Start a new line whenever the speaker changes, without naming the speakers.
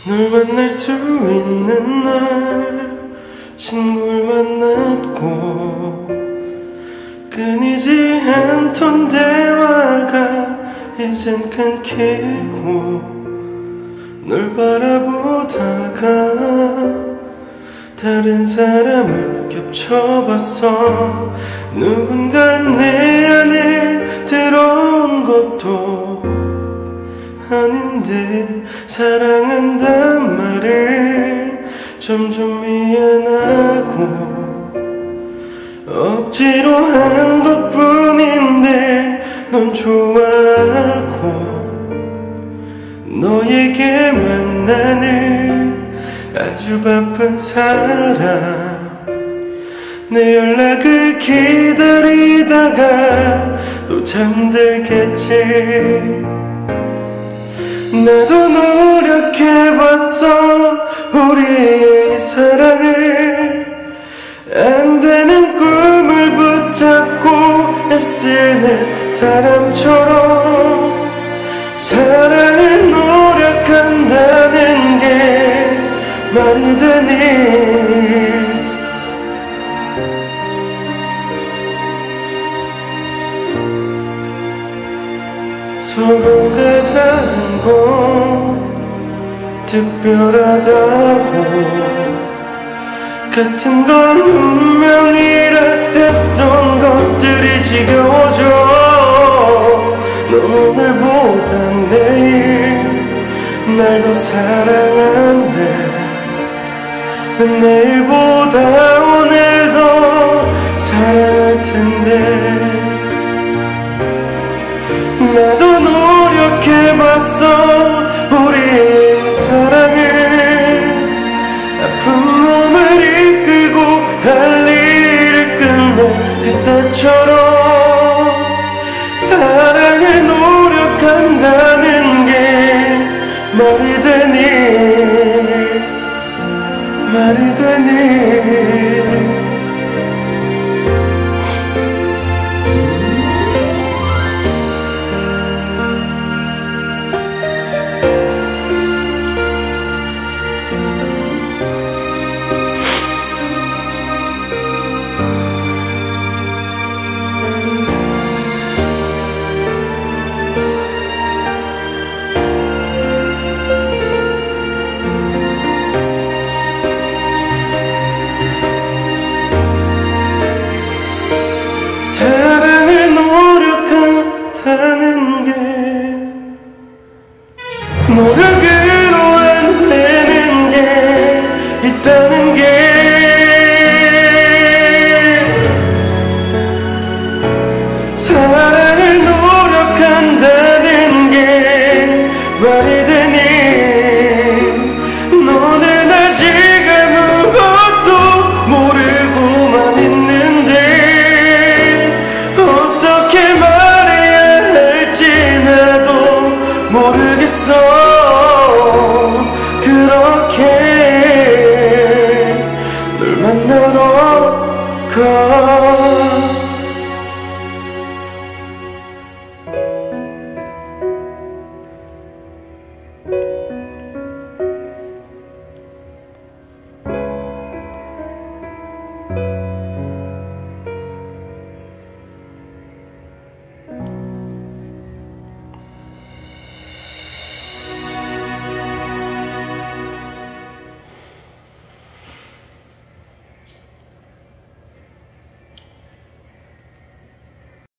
널 만날 수 있는 날 친구를 만났고 끊이지 않던 대화가 이젠 끊기고 널 바라보다가 다른 사람을 겹쳐봤어. 누군가 내 안에 들어온 것도 아닌데 사랑한단 말을 점점 미안하고 억지로 한 것뿐인데 넌 좋아하고 너에게만 나는 아주 바쁜 사람. 내 연락을 기다리다가 또 잠들겠지. 나도 노력해봤어 우리의 사랑을. 안 되는 꿈을 붙잡고 애쓰는 사람처럼 사랑을 노력한다는 게 말이 되니. 서로가 다른 건 특별하다고 같은 건 운명이라 했던 것들이 지겨워져. 넌 오늘보다 내일 날 더 사랑한대. 난 내일보다 오늘 더 사랑할 텐데. 나도 노력해봤어 우리의 사랑을. 아픈 몸을 이끌고 할 일을 끝낼 그때처럼 사랑을 노력한다는 게 말이 되니. 말이 되니. 사랑을 노력한다는 게 노력으로 안 되는 게 있다는 게